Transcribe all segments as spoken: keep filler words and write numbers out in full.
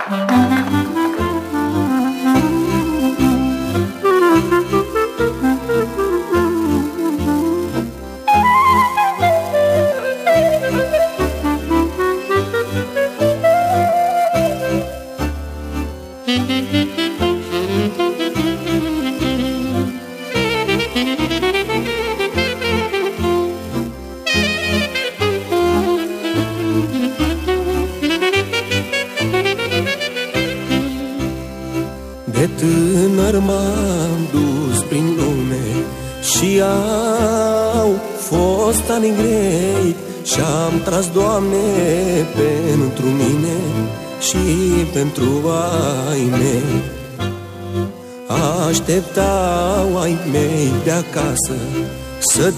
De tânăr m-am dus prin lume și au fost ani grei și-am tras, Doamne, pentru mine și pentru ai mei. Așteptau ai mei de acasă să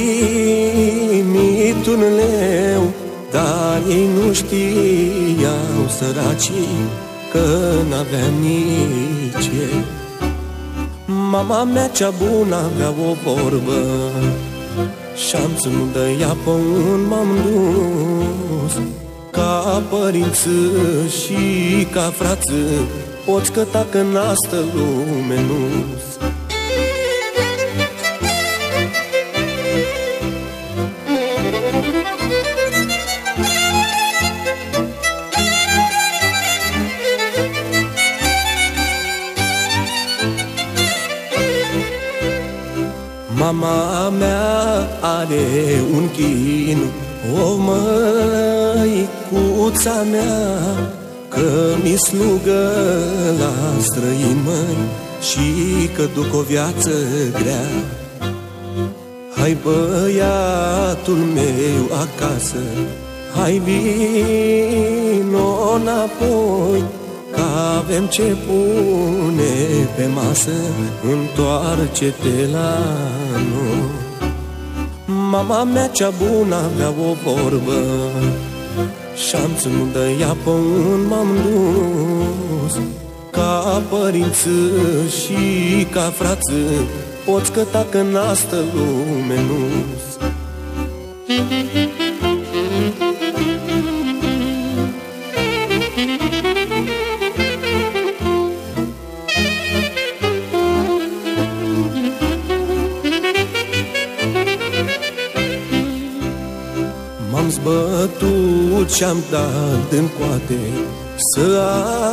trimit un leu, dar ei nu știau, săracii, că n-aveam nici eu. Mama mea cea bună avea o vorbă și-am ținut de ea pe un m-am dus. Ca părință și ca frață poți căta că n-astă lume nu-s. Mama mea are un chin, o măicuța mea, că mi slugă la străini, măi, și că duc o viață grea. Hai, băiatul meu, acasă, hai, vino înapoi, că avem ce pune pe masă, întoarce-te la noi. Mama mea cea bună avea o vorbă și-am ținut de ea pe un m-am dus. Ca părință și ca frață poți căta că n-astă lume nu-s. M-am zbătut și-am dat în coate să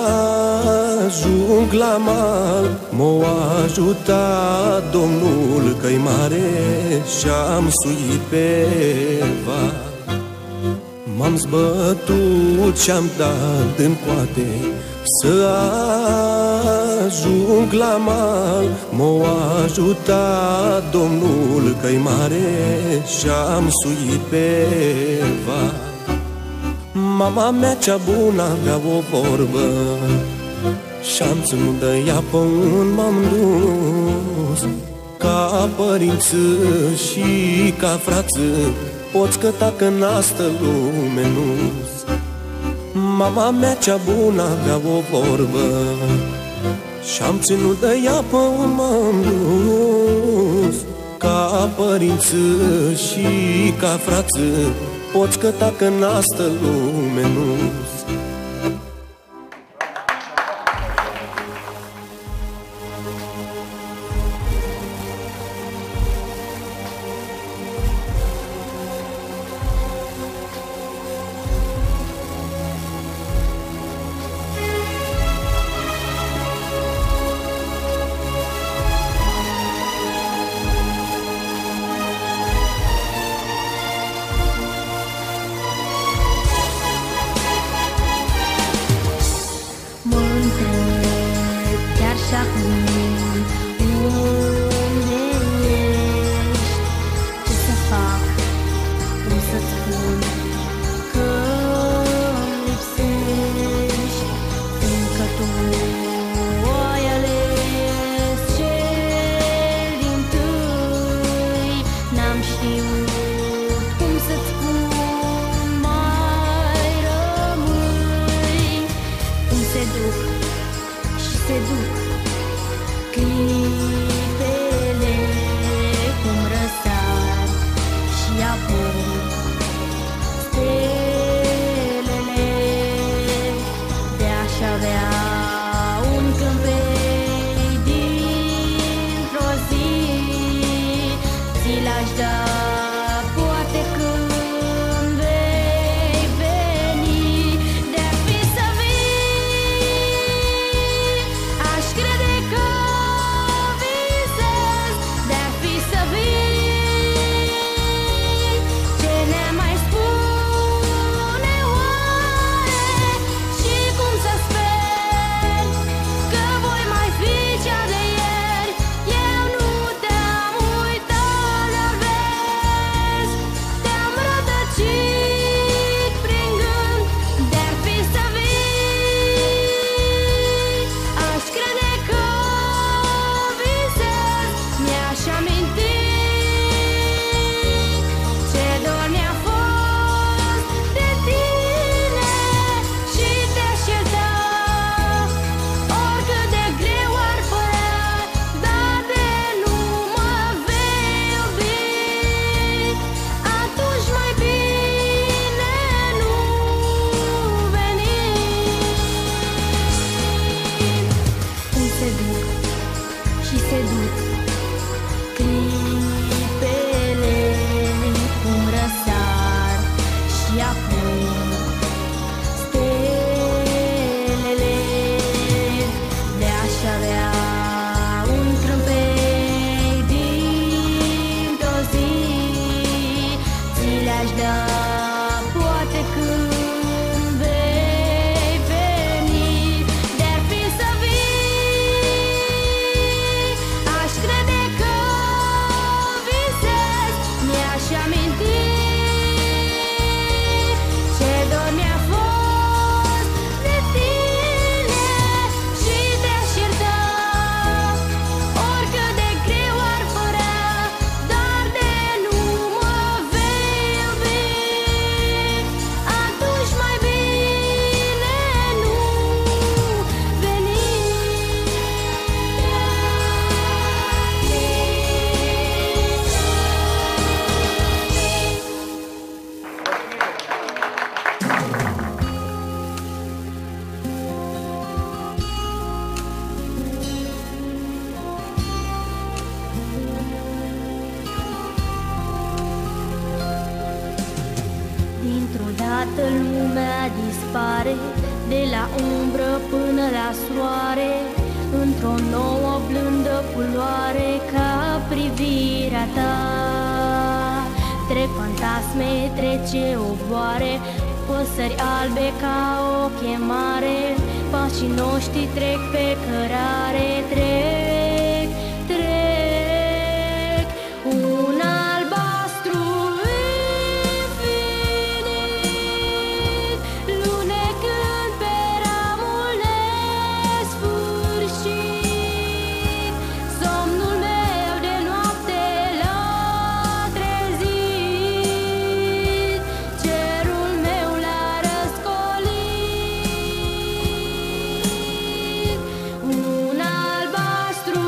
ajung la mal. M-a ajutat Domnul că-i mare și-am suit pe val. M-am zbătut și-am dat în coate să ajung la mal. M-a ajutat Domnul că-i mare și-am suit pe val. Mama mea cea bună avea o vorbă și-am ținut de ea pe un m-am dus. Ca părință și ca frață poți căta că n-astă lume nu-s. Mama mea cea bună avea o vorbă și-am ținut de ea pe un m-am dus. Ca părință și ca frață poți căta că n-astă lume nu-s. Stelele de-aș avea mare, de la umbră până la soare, într-o nouă blândă culoare ca privirea ta. Trec fantasme, trece oboare, păsări albe ca o chemare, pașii noștri trec pe cărare, trec, trec, un albastru infinit, lunecând pe ramul nesfârșit. Somnul meu de noapte l-a trezit, cerul meu l-a răscolit. Un albastru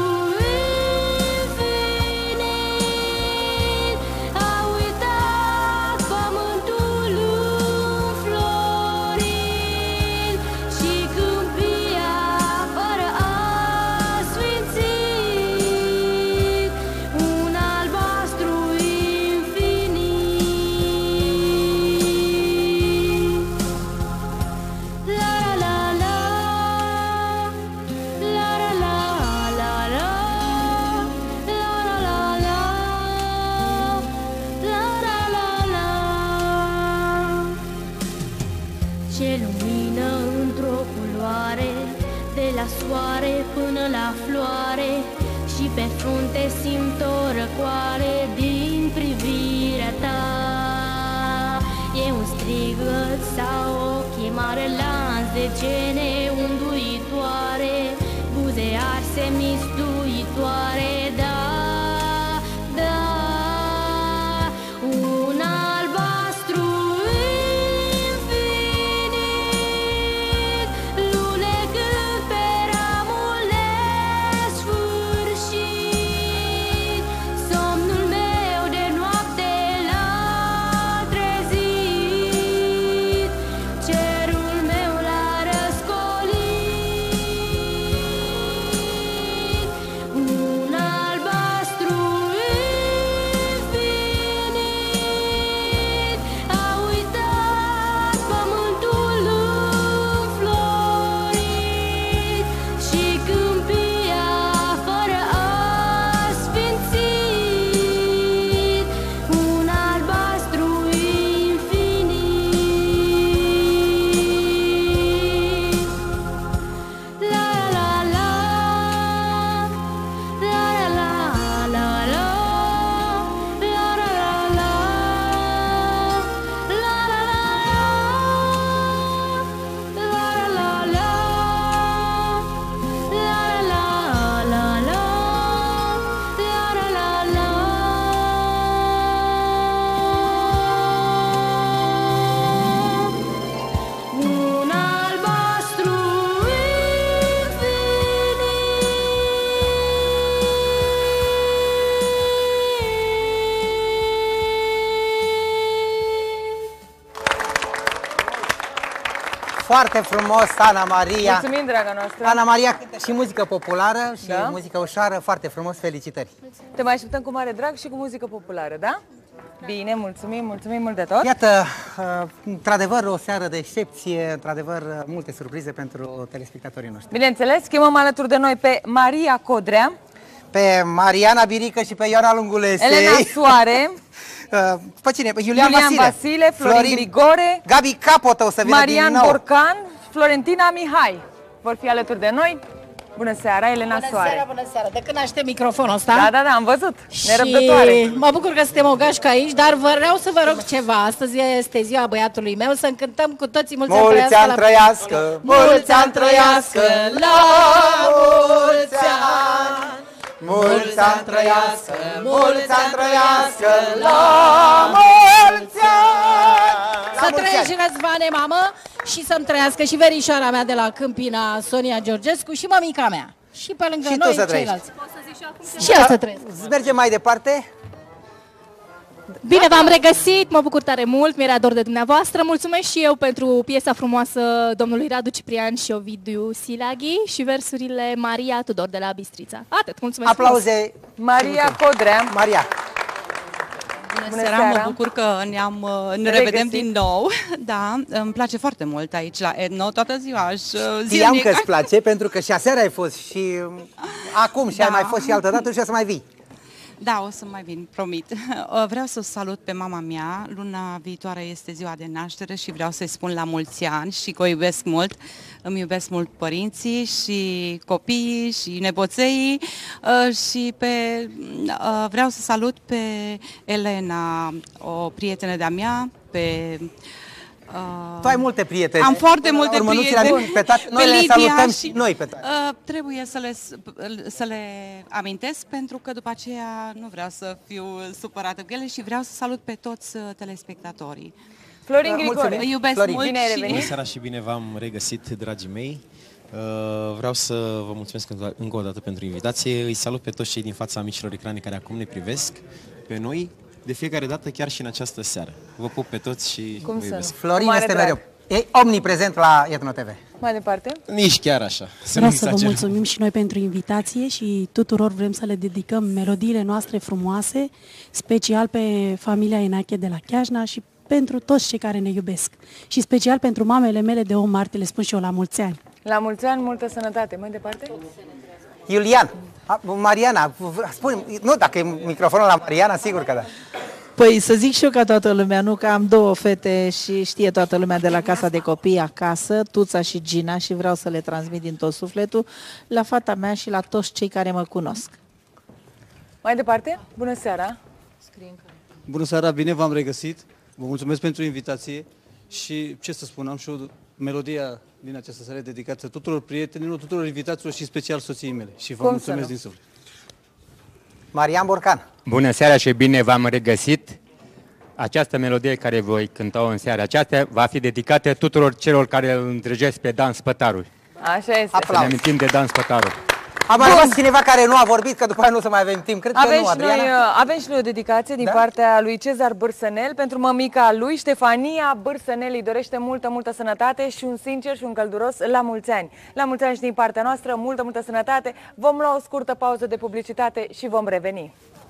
infinit a uitat pământul înflorit și câmpia fără asfințit. Un albastru infinit. La la la la la la la la la la la la la. Ce lumină într-o culoare, de la soare până la floare, și pe frunte simt o răcoare din privirea ta. E un strigăt sau o chemare, lanț de gene unduitoare, buze arse mistuitoare, da, da. Un albastru infinit, lunecând pe ramul nesfârșit. Somnul meu de noapte l-a trezit, cerul meu l-a răscolit. Un albastru infinit a uitat pământul înflorit și câmpia fără asfințit. Un albastru infinit. La la la la la la la la la la la un albastru Foarte frumos, Ana Maria. Mulțumim, draga noastră. Ana Maria cântă și muzică populară și Da? muzică ușoară. Foarte frumos, felicitări. Te mai așteptăm cu mare drag și cu muzică populară, da? Bine, mulțumim, mulțumim mult de tot. Iată, uh, într-adevăr, o seară de excepție, într-adevăr, uh, multe surprize pentru telespectatorii noștri. Bineînțeles, chemăm alături de noi pe Maria Codrea, Pe Mariana Birică și pe Ioana Lungulesei. Elena Soare, Uh, Pe cine? Pe Iulian, Iulian Vasile, Vasile, Florin Grigore, Gabi Capotă o să vină Marian din nou. Borcan, Florentina Mihai. Vor fi alături de noi. Bună seara, Elena Bună Soare. seara, bună seara. De când aștept microfonul ăsta? Da, da, da, am văzut. Și Nerăbdătoare. mă bucur că suntem o gașcă aici, dar vreau să vă rog ceva. Astăzi este ziua băiatului meu, să încântăm cu toții mulți ani Mulți ani la... trăiască, Mulți ani trăiască, la mulți ani. mulți ani trăiască, mulți ani trăiască, la mulți ani! Să trăiești, Răzvane, mamă, și să-mi trăiască și verișoara mea de la Câmpina, Sonia Georgescu, și mămica mea. Și pe lângă Și tu noi să trăiești. ceilalți. Și eu să trăiesc. Mergem mai departe. Bine v-am regăsit, mă bucur tare mult, mi-era dor de dumneavoastră. Mulțumesc și eu pentru piesa frumoasă domnului Radu Ciprian și Ovidiu Silaghi și versurile Maria Tudor de la Bistrița. Atât, mulțumesc. Aplauze. Maria Codrea. Maria. Bună seara, mă bucur că ne-am, ne revedem din nou. Da, îmi place foarte mult aici la Etno, toată ziua. Știam că îți place, pentru că și aseară ai fost și acum și da. ai mai fost și altă dată și o să mai vii. Da, o să mai vin, promit. Vreau să salut pe mama mea. Luna viitoare este ziua de naștere și vreau să-i spun la mulți ani și că o iubesc mult. Îmi iubesc mult părinții și copiii și nepoței și pe, vreau să salut pe Elena, o prietenă de-a mea, pe... Tu ai multe prieteni. Am foarte multe prieteni. Pe toate, noi le salutăm și noi pe toate. Uh, trebuie să le, să le amintesc pentru că după aceea nu vreau să fiu supărată cu ele și vreau să salut pe toți telespectatorii. Florin Grigore, îi iubesc Florin. mult. Bine ai revenit. Bună seara și bine v-am regăsit, dragii mei. Uh, vreau să vă mulțumesc încă o dată pentru invitație. Îi salut pe toți cei din fața micilor ecrane care acum ne privesc, pe noi, de fiecare dată, chiar și în această seară. Vă pup pe toți și Cum vă iubesc. Florin este mereu. E omniprezent la Etno T V. Mai departe? Nici chiar așa. Să Vreau să vă mulțumim și noi pentru invitație și tuturor vrem să le dedicăm melodiile noastre frumoase, special pe familia Enache de la Chiajna și pentru toți cei care ne iubesc. Și special pentru mamele mele de om Marte, le spun și eu la mulți ani. La mulți ani, multă sănătate. Mai departe? Iulian, Mariana, spune, nu, dacă e microfonul la Mariana, sigur că da. Păi să zic și eu ca toată lumea, nu că am două fete și știe toată lumea de la Casa de Copii acasă, Tuța și Gina, și vreau să le transmit din tot sufletul la fata mea și la toți cei care mă cunosc. Mai departe? Bună seara! Bună seara, bine v-am regăsit, vă mulțumesc pentru invitație și ce să spun, am și o melodia din această seară dedicată tuturor prietenilor, tuturor invitaților și special soției mele și vă Cum mulțumesc din suflet. Marian Borcan. Bună seara și bine v-am regăsit. Această melodie care voi cânta în seara aceasta va fi dedicată tuturor celor care îl îndrăgesc pe Dan Spătaru. Așa este. Să ne amintim de Dan Spătaru. A mai rămas cineva care nu a vorbit, că după aia nu o să mai avem timp. Cred că avem nu, și Adriana. noi, avem și noi o dedicație din da? partea lui Cezar Bârsănel pentru mămica lui, Ștefania Bârsănel. Îi dorește multă, multă sănătate și un sincer și un călduros la mulți ani. La mulți ani și din partea noastră, multă, multă sănătate. Vom lua o scurtă pauză de publicitate și vom reveni.